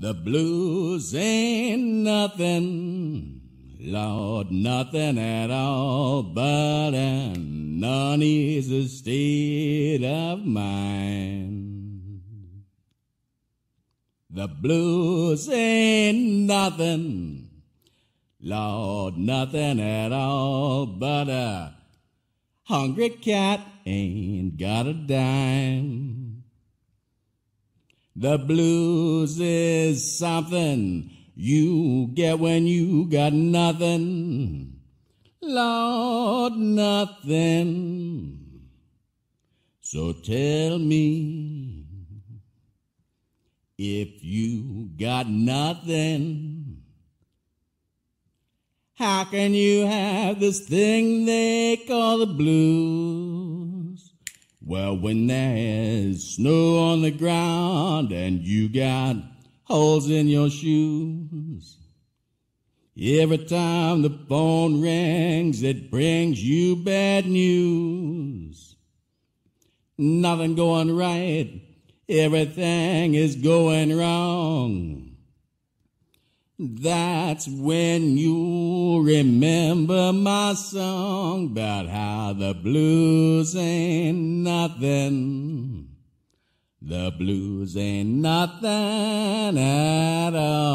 The blues ain't nothing, Lord, nothing at all, but an uneasy state of mind. The blues ain't nothing, Lord, nothing at all, but a hungry cat ain't got a dime. The blues is something you get when you got nothing, Lord, nothing. So tell me, if you got nothing, how can you have this thing they call the blues? Well, when there's snow on the ground and you got holes in your shoes, every time the phone rings, it brings you bad news. Nothing going right, everything is going wrong. That's when you remember my song about how the blues ain't nothing. The blues ain't nothing at all.